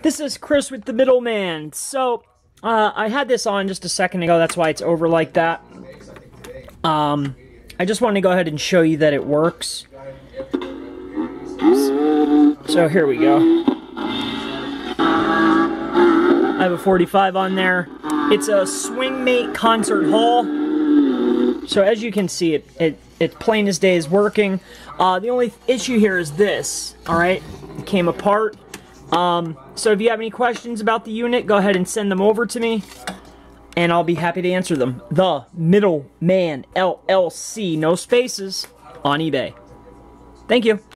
This is Chris with the Middleman. So, I had this on just a second ago, that's why it's over like that. I just wanted to go ahead and show you that it works. So here we go. I have a 45 on there. It's a Swingmate concert hall. So as you can see, it's plain as day is working. The only issue here is this, alright? It came apart. So if you have any questions about the unit, go ahead and send them over to me, and I'll be happy to answer them. The Middleman LLC, no spaces, on eBay. Thank you.